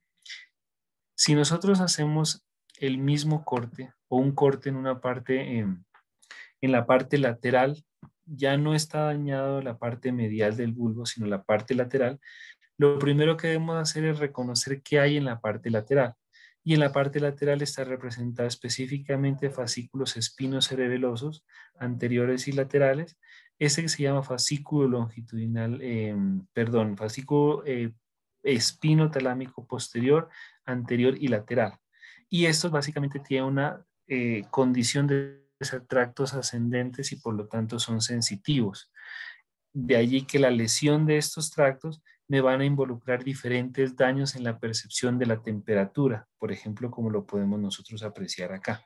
Si nosotros hacemos el mismo corte o un corte en una parte, en, en la parte lateral, ya no está dañado la parte medial del bulbo, sino la parte lateral. Lo primero que debemos hacer es reconocer qué hay en la parte lateral. Y en la parte lateral está representada específicamente fascículos espinocerebelosos anteriores y laterales. Ese que se llama fascículo longitudinal, eh, perdón, fascículo eh, espinotalámico posterior, anterior y lateral. Y estos básicamente tienen una eh, condición de ser tractos ascendentes y por lo tanto son sensitivos. De allí que la lesión de estos tractos me van a involucrar diferentes daños en la percepción de la temperatura, por ejemplo, como lo podemos nosotros apreciar acá.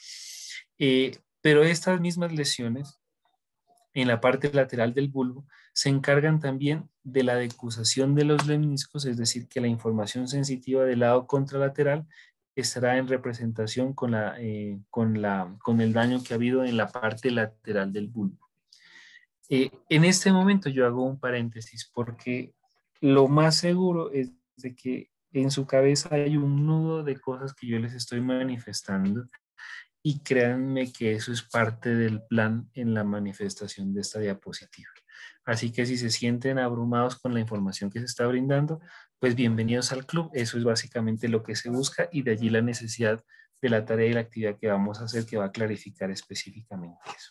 Eh, pero estas mismas lesiones en la parte lateral del bulbo se encargan también de la decusación de los lemniscos, es decir, que la información sensitiva del lado contralateral estará en representación con, la, eh, con, la, con el daño que ha habido en la parte lateral del bulbo. Eh, en este momento yo hago un paréntesis porque lo más seguro es de que en su cabeza hay un nudo de cosas que yo les estoy manifestando y créanme que eso es parte del plan en la manifestación de esta diapositiva. Así que si se sienten abrumados con la información que se está brindando, pues bienvenidos al club. Eso es básicamente lo que se busca y de allí la necesidad de la tarea y la actividad que vamos a hacer que va a clarificar específicamente eso.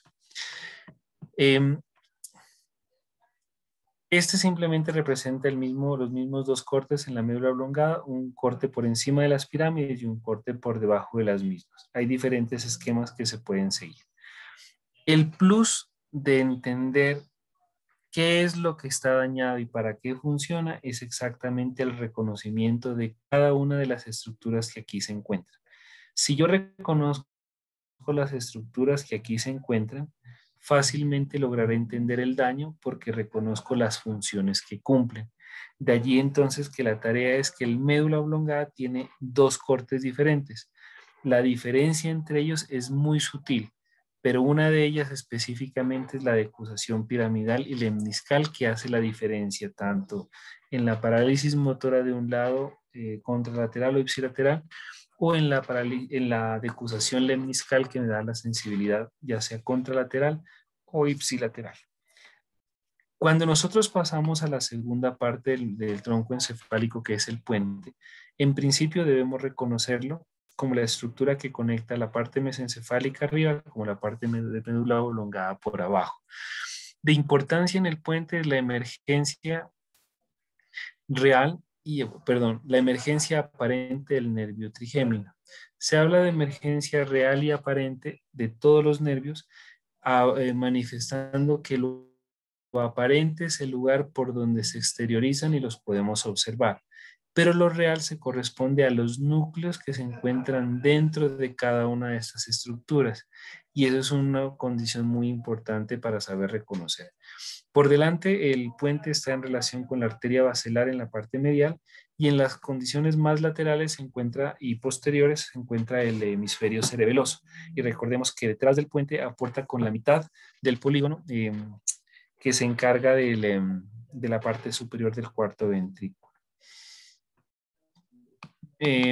Eh, Este simplemente representa el mismo, los mismos dos cortes en la médula oblongada, un corte por encima de las pirámides y un corte por debajo de las mismas. Hay diferentes esquemas que se pueden seguir. El plus de entender qué es lo que está dañado y para qué funciona es exactamente el reconocimiento de cada una de las estructuras que aquí se encuentran. Si yo reconozco las estructuras que aquí se encuentran, fácilmente lograré entender el daño porque reconozco las funciones que cumplen. De allí entonces que la tarea es que el médula oblongada tiene dos cortes diferentes. La diferencia entre ellos es muy sutil, pero una de ellas específicamente es la decusación piramidal y lemniscal, que hace la diferencia tanto en la parálisis motora de un lado eh, contralateral o ipsilateral, o en la, en la decusación lemniscal, que me da la sensibilidad ya sea contralateral o ipsilateral. Cuando nosotros pasamos a la segunda parte del, del tronco encefálico, que es el puente, en principio debemos reconocerlo como la estructura que conecta la parte mesencefálica arriba como la parte de médula oblongada por abajo. De importancia en el puente es la emergencia real y, perdón, la emergencia aparente del nervio trigémino. Se habla de emergencia real y aparente de todos los nervios, a, eh, manifestando que lo aparente es el lugar por donde se exteriorizan y los podemos observar, pero lo real se corresponde a los núcleos que se encuentran dentro de cada una de estas estructuras, y eso es una condición muy importante para saber reconocer. Por delante, el puente está en relación con la arteria basilar en la parte medial, y en las condiciones más laterales se encuentra, y posteriores se encuentra el hemisferio cerebeloso. Y recordemos que detrás del puente aporta con la mitad del polígono eh, que se encarga del, eh, de la parte superior del cuarto ventrículo. Eh,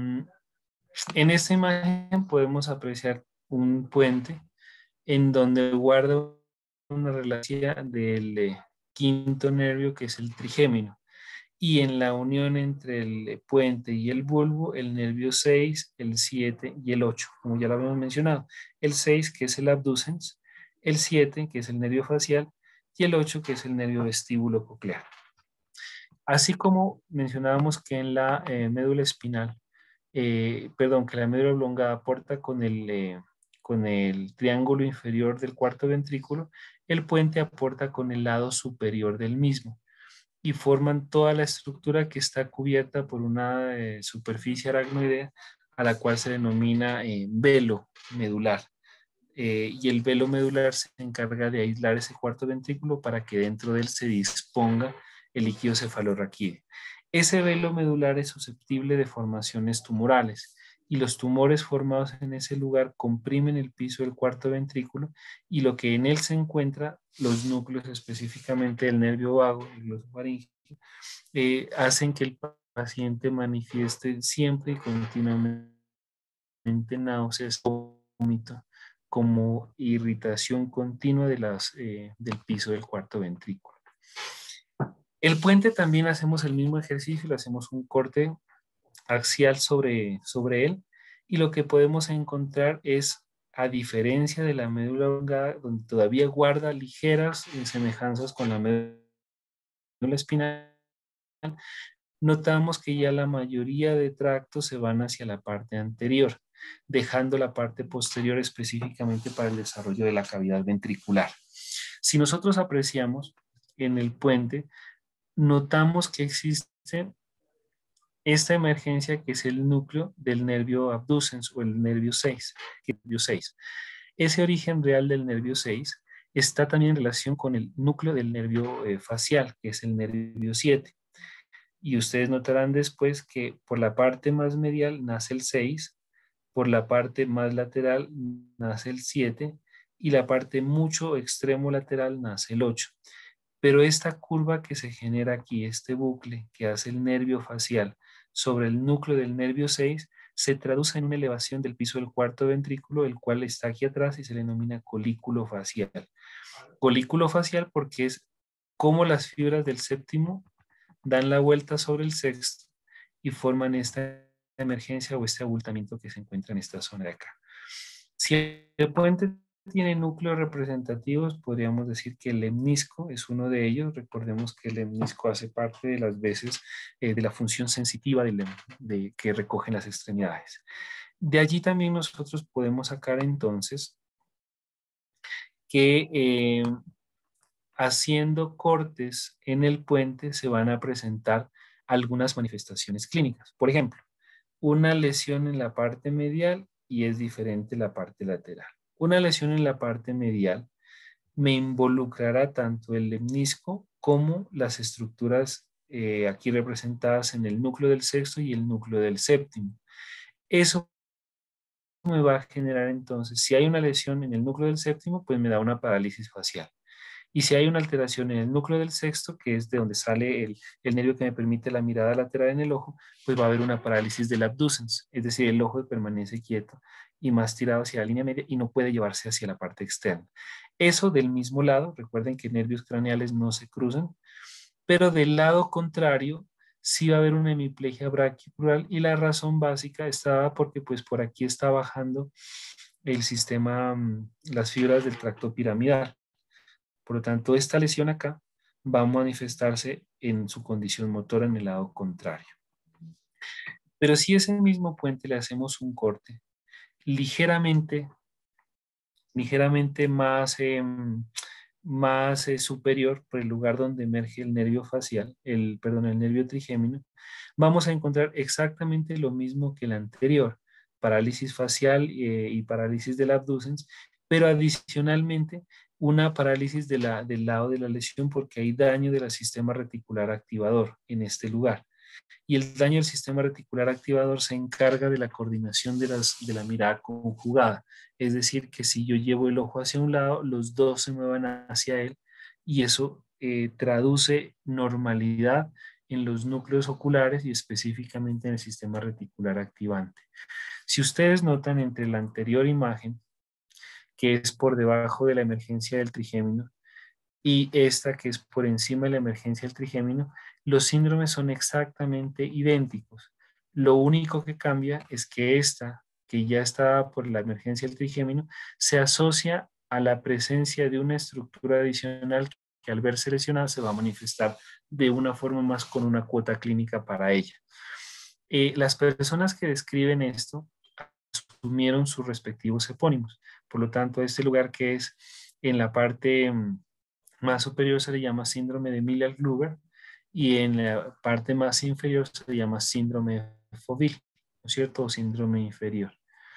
en esta imagen podemos apreciar un puente en donde guarda una relación del eh, quinto nervio, que es el trigémino, y en la unión entre el puente y el bulbo, el nervio seis, el siete y el ocho, como ya lo habíamos mencionado. El seis, que es el abducens, el siete, que es el nervio facial, y el ocho, que es el nervio vestíbulo coclear. Así como mencionábamos que en la eh, médula espinal, eh, perdón, que la médula oblongada aporta con el, eh, con el triángulo inferior del cuarto ventrículo, el puente aporta con el lado superior del mismo, y forman toda la estructura que está cubierta por una eh, superficie aracnoidea a la cual se denomina eh, velo medular. Eh, y el velo medular se encarga de aislar ese cuarto ventrículo para que dentro de él se disponga el líquido cefalorraquídeo. Ese velo medular es susceptible de formaciones tumorales, y los tumores formados en ese lugar comprimen el piso del cuarto ventrículo, y lo que en él se encuentra, los núcleos específicamente del nervio vago y los faríngeo, eh, hacen que el paciente manifieste siempre y continuamente náuseas, vómito, como irritación continua de las, eh, del piso del cuarto ventrículo. El puente también hacemos el mismo ejercicio, le hacemos un corte axial sobre, sobre él, y lo que podemos encontrar es, a diferencia de la médula oblongada, donde todavía guarda ligeras semejanzas con la médula espinal, notamos que ya la mayoría de tractos se van hacia la parte anterior, dejando la parte posterior específicamente para el desarrollo de la cavidad ventricular. Si nosotros apreciamos en el puente, notamos que existe esta emergencia, que es el núcleo del nervio abducens o el nervio seis. El nervio seis. Ese origen real del nervio seis está también en relación con el núcleo del nervio eh, facial, que es el nervio siete. Y ustedes notarán después que por la parte más medial nace el seis, por la parte más lateral nace el siete, y la parte mucho extremo lateral nace el ocho. Pero esta curva que se genera aquí, este bucle que hace el nervio facial sobre el núcleo del nervio seis, se traduce en una elevación del piso del cuarto ventrículo, el cual está aquí atrás y se le denomina colículo facial. Colículo facial porque es como las fibras del séptimo dan la vuelta sobre el sexto y forman esta emergencia o este abultamiento que se encuentra en esta zona de acá. Si el puente tiene núcleos representativos, podríamos decir que el lemnisco es uno de ellos. Recordemos que el lemnisco hace parte de las veces eh, de la función sensitiva de, de, que recogen las extremidades. De allí también nosotros podemos sacar entonces que eh, haciendo cortes en el puente se van a presentar algunas manifestaciones clínicas. Por ejemplo, una lesión en la parte medial y es diferente la parte lateral. Una lesión en la parte medial me involucrará tanto el lemnisco como las estructuras eh, aquí representadas en el núcleo del sexto y el núcleo del séptimo. Eso me va a generar entonces, si hay una lesión en el núcleo del séptimo, pues me da una parálisis facial. Y si hay una alteración en el núcleo del sexto, que es de donde sale el, el nervio que me permite la mirada lateral en el ojo, pues va a haber una parálisis del abducens, es decir, el ojo permanece quieto y más tirado hacia la línea media y no puede llevarse hacia la parte externa. Eso del mismo lado, recuerden que nervios craneales no se cruzan, pero del lado contrario sí va a haber una hemiplegia braquipleural y la razón básica estaba porque pues por aquí está bajando el sistema, mm, las fibras del tracto piramidal. Por lo tanto, esta lesión acá va a manifestarse en su condición motora en el lado contrario. Pero si ese mismo puente le hacemos un corte ligeramente, ligeramente más, eh, más eh, superior por el lugar donde emerge el nervio facial, el, perdón, el nervio trigémino, vamos a encontrar exactamente lo mismo que el anterior, parálisis facial eh, y parálisis del abducens, pero adicionalmente una parálisis de la, del lado de la lesión porque hay daño del sistema reticular activador en este lugar. Y el daño del sistema reticular activador se encarga de la coordinación de, las, de la mirada conjugada. Es decir, que si yo llevo el ojo hacia un lado, los dos se muevan hacia él y eso eh, traduce normalidad en los núcleos oculares y específicamente en el sistema reticular activante. Si ustedes notan entre la anterior imagen, que es por debajo de la emergencia del trigémino, y esta que es por encima de la emergencia del trigémino, los síndromes son exactamente idénticos. Lo único que cambia es que esta, que ya está por la emergencia del trigémino, se asocia a la presencia de una estructura adicional que al verse lesionada se va a manifestar de una forma más con una cuota clínica para ella. Eh, las personas que describen esto asumieron sus respectivos epónimos. Por lo tanto, este lugar que es en la parte más superior se le llama síndrome de Miller-Luger y en la parte más inferior se le llama síndrome de Foville, ¿no es cierto? O síndrome inferior.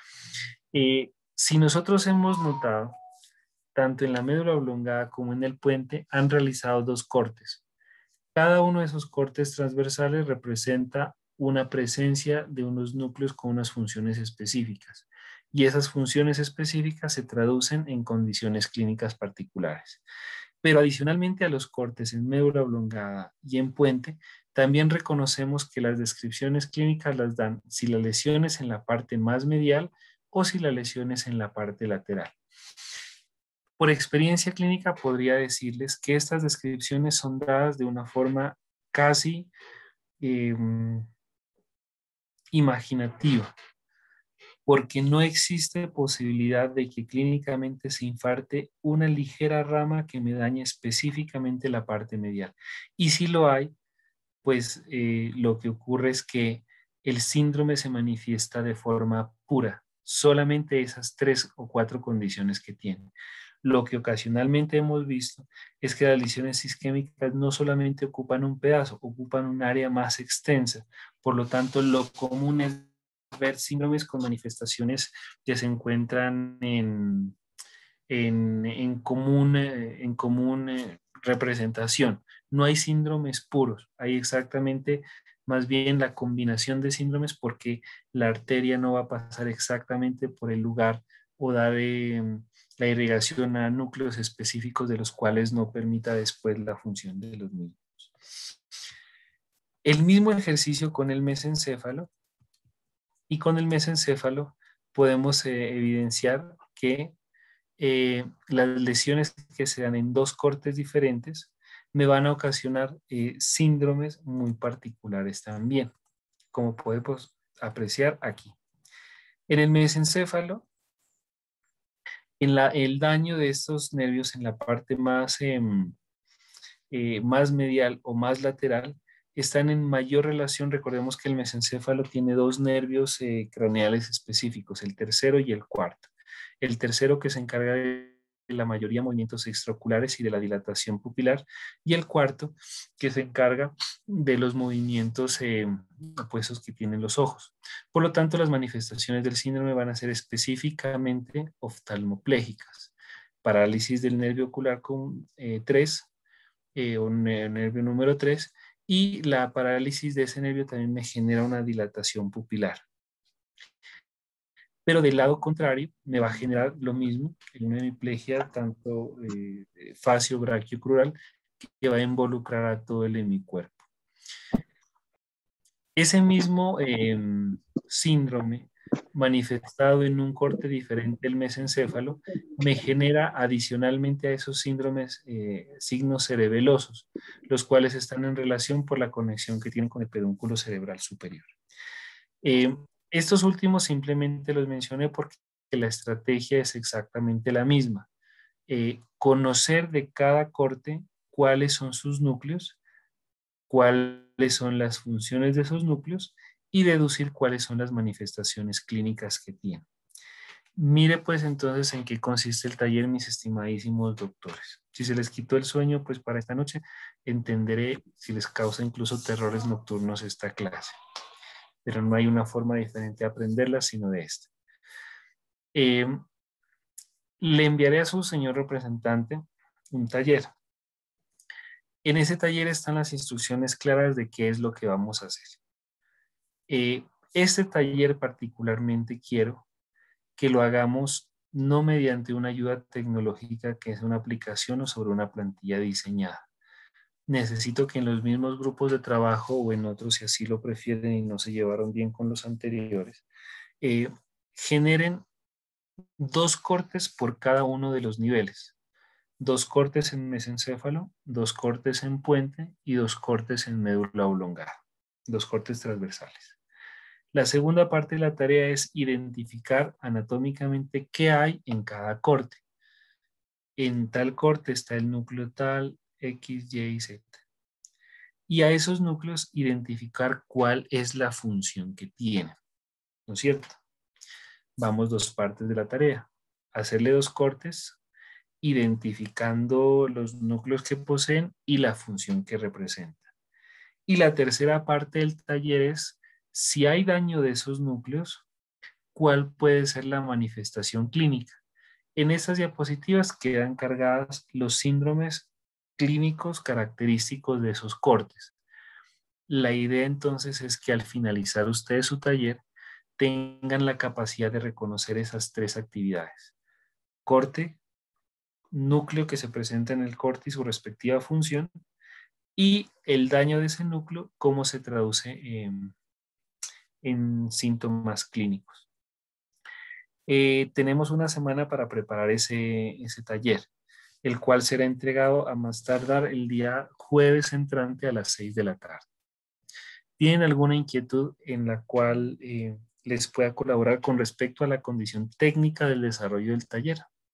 Eh, si nosotros hemos notado, tanto en la médula oblongada como en el puente han realizado dos cortes. Cada uno de esos cortes transversales representa una presencia de unos núcleos con unas funciones específicas y esas funciones específicas se traducen en condiciones clínicas particulares. Pero adicionalmente a los cortes en médula oblongada y en puente, también reconocemos que las descripciones clínicas las dan si la lesión es en la parte más medial o si la lesión es en la parte lateral. Por experiencia clínica podría decirles que estas descripciones son dadas de una forma casi eh, imaginativa, porque no existe posibilidad de que clínicamente se infarte una ligera rama que me dañe específicamente la parte medial. Y si lo hay, pues eh, lo que ocurre es que el síndrome se manifiesta de forma pura, solamente esas tres o cuatro condiciones que tiene. Lo que ocasionalmente hemos visto es que las lesiones isquémicas no solamente ocupan un pedazo, ocupan un área más extensa. Por lo tanto, lo común es ver síndromes con manifestaciones que se encuentran en, en, en común, eh, en común eh, representación. No hay síndromes puros, hay exactamente más bien la combinación de síndromes porque la arteria no va a pasar exactamente por el lugar o dar eh, la irrigación a núcleos específicos de los cuales no permita después la función de los mismos. El mismo ejercicio con el mesencéfalo y con el mesencéfalo podemos eh, evidenciar que eh, las lesiones que se dan en dos cortes diferentes me van a ocasionar eh, síndromes muy particulares también, como podemos apreciar aquí. En el mesencéfalo, en la, el daño de estos nervios en la parte más, eh, eh, más medial o más lateral están en mayor relación. Recordemos que el mesencéfalo tiene dos nervios eh, craneales específicos, el tercero y el cuarto. El tercero que se encarga de la mayoría de movimientos extraoculares y de la dilatación pupilar, y el cuarto que se encarga de los movimientos eh, opuestos que tienen los ojos. Por lo tanto, las manifestaciones del síndrome van a ser específicamente oftalmoplégicas. Parálisis del nervio ocular con eh, tres, eh, un nervio número tres, y la parálisis de ese nervio también me genera una dilatación pupilar. pero del lado contrario me va a generar lo mismo en una hemiplegia tanto eh, facio brachiocrural, que va a involucrar a todo el hemicuerpo. Ese mismo eh, síndrome manifestado en un corte diferente del mesencéfalo me genera adicionalmente a esos síndromes eh, signos cerebelosos, los cuales están en relación por la conexión que tienen con el pedúnculo cerebral superior. Eh, estos últimos simplemente los mencioné porque la estrategia es exactamente la misma. Eh, conocer de cada corte cuáles son sus núcleos, cuáles son las funciones de esos núcleos y deducir cuáles son las manifestaciones clínicas que tienen. Mire pues entonces en qué consiste el taller, mis estimadísimos doctores. Si se les quitó el sueño, pues para esta noche entenderé si les causa incluso terrores nocturnos esta clase. Pero no hay una forma diferente de aprenderla sino de esta. Eh, le enviaré a su señor representante un taller. En ese taller están las instrucciones claras de qué es lo que vamos a hacer. Eh, este taller particularmente quiero que lo hagamos no mediante una ayuda tecnológica que es una aplicación o sobre una plantilla diseñada. Necesito que en los mismos grupos de trabajo o en otros, si así lo prefieren y no se llevaron bien con los anteriores, eh, generen dos cortes por cada uno de los niveles. Dos cortes en mesencéfalo, dos cortes en puente y dos cortes en médula oblongada. Dos cortes transversales. La segunda parte de la tarea es identificar anatómicamente qué hay en cada corte. En tal corte está el núcleo tal, X, Y y Z. Y a esos núcleos identificar cuál es la función que tienen. ¿No es cierto? Vamos dos partes de la tarea. Hacerle dos cortes, identificando los núcleos que poseen y la función que representan. Y la tercera parte del taller es, si hay daño de esos núcleos, ¿cuál puede ser la manifestación clínica? En estas diapositivas quedan cargadas los síndromes clínicos característicos de esos cortes. La idea entonces es que al finalizar ustedes su taller tengan la capacidad de reconocer esas tres actividades. Corte, núcleo que se presenta en el corte y su respectiva función, y el daño de ese núcleo, cómo se traduce en, en síntomas clínicos. Eh, tenemos una semana para preparar ese, ese taller, el cual será entregado a más tardar el día jueves entrante a las seis de la tarde. ¿Tienen alguna inquietud en la cual eh, les pueda colaborar con respecto a la condición técnica del desarrollo del taller?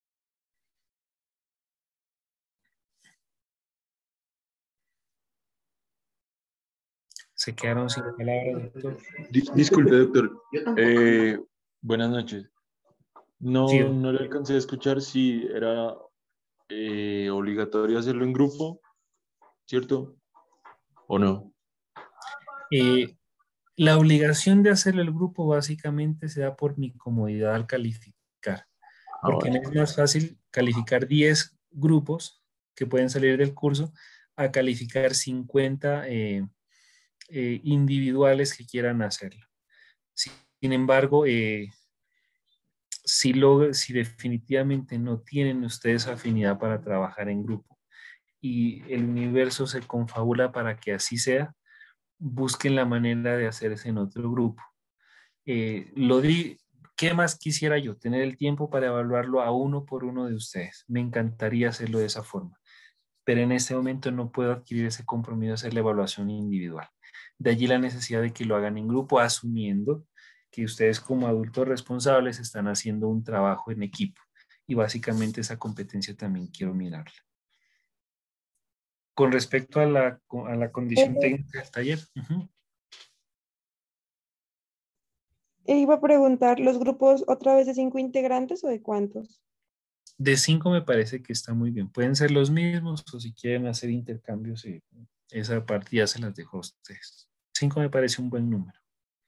Se quedaron sin palabras, doctor. Dis- disculpe, doctor. Eh, buenas noches. Sí, No, no le alcancé a escuchar si era eh, obligatorio hacerlo en grupo, ¿cierto? ¿O no? eh, la obligación de hacerlo el grupo básicamente se da por mi comodidad al calificar, Ah, porque me bueno. es más fácil calificar diez grupos que pueden salir del curso a calificar cincuenta eh, eh, individuales que quieran hacerlo. Sin embargo, eh, si, lo, si definitivamente no tienen ustedes afinidad para trabajar en grupo y el universo se confabula para que así sea, busquen la manera de hacerse en otro grupo. Eh, lo di, ¿qué más quisiera yo? Tener el tiempo para evaluarlo a uno por uno de ustedes. Me encantaría hacerlo de esa forma, pero en este momento no puedo adquirir ese compromiso de hacer la evaluación individual. De allí la necesidad de que lo hagan en grupo, asumiendo que ustedes como adultos responsables están haciendo un trabajo en equipo. Y básicamente esa competencia también quiero mirarla. Con respecto a la, a la condición Eh, técnica del taller, uh-huh. e iba a preguntar, ¿los grupos otra vez de cinco integrantes o de cuántos? De cinco me parece que está muy bien. Pueden ser los mismos o si quieren hacer intercambios, eh, esa partida se las dejo a ustedes. Cinco me parece un buen número.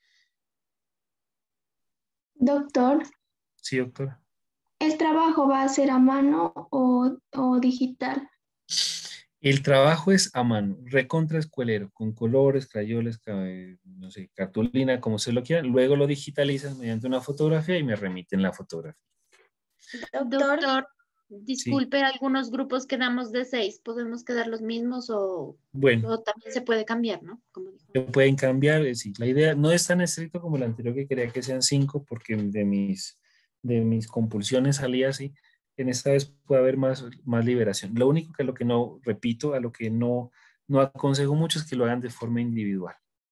Doctor, Sí, doctora. ¿el trabajo va a ser a mano o, o digital? El trabajo es a mano, recontra escuelero, con colores, crayoles, ca- no sé, cartulina, como se lo quieran. Luego lo digitalizan mediante una fotografía y me remiten la fotografía. Doctor, Sí. disculpe, algunos grupos quedamos de seis, ¿podemos quedar los mismos o, Bueno, o también se puede cambiar, ¿no? Como dijo. se pueden cambiar, eh, sí. La idea no es tan estricto como el anterior que quería que sean cinco, porque de mis, de mis compulsiones salía así. En esta vez puede haber más, más liberación. Lo único que a lo que no, repito, a lo que no, no aconsejo mucho es que lo hagan de forma individual.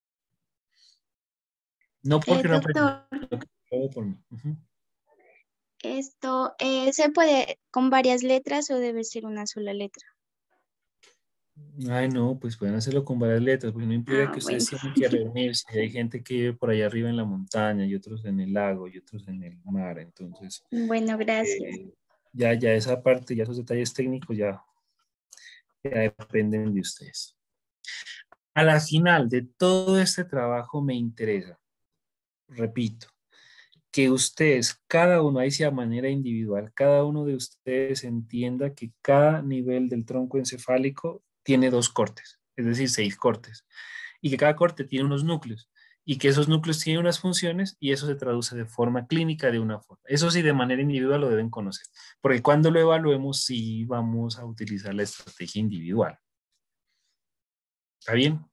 No Eh, porque no aprendan, doctor, sino que lo hago por mí. Ujú. esto eh, ¿se puede con varias letras o debe ser una sola letra? Ay, no, pues pueden hacerlo con varias letras, porque no implica Ah, que bueno. ustedes tienen que reunirse. Hay gente que vive por allá arriba en la montaña y otros en el lago y otros en el mar. Entonces, Bueno, gracias. eh, ya, ya esa parte, ya esos detalles técnicos ya, ya dependen de ustedes. A la final de todo este trabajo me interesa, repito, que ustedes, cada uno, ahí sea de manera individual, cada uno de ustedes entienda que cada nivel del tronco encefálico tiene dos cortes, es decir, seis cortes, y que cada corte tiene unos núcleos, y que esos núcleos tienen unas funciones, y eso se traduce de forma clínica de una forma. Eso sí, de manera individual lo deben conocer, porque cuando lo evaluemos, sí vamos a utilizar la estrategia individual. ¿Está bien?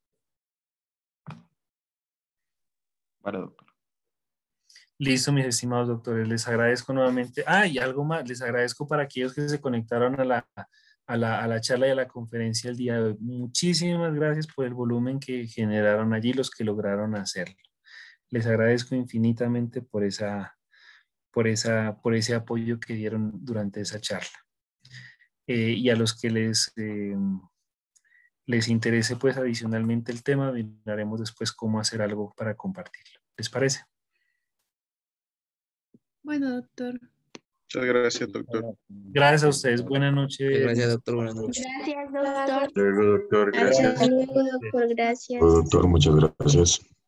Para, doctor. Listo, mis estimados doctores, les agradezco nuevamente. Ah, y algo más, les agradezco para aquellos que se conectaron a la, a la, a la charla y a la conferencia el día de hoy. Muchísimas gracias por el volumen que generaron allí, los que lograron hacerlo. Les agradezco infinitamente por, esa, por, esa, por ese apoyo que dieron durante esa charla. Eh, y a los que les, eh, les interese, pues adicionalmente el tema, miraremos después cómo hacer algo para compartirlo. ¿Les parece? Bueno, doctor. Muchas gracias, doctor. Gracias a ustedes. Buenas noches. Gracias, doctor. Buenas noches. Gracias, doctor. Luego, doctor, Hasta gracias. luego, doctor. Gracias. Doctor, muchas gracias.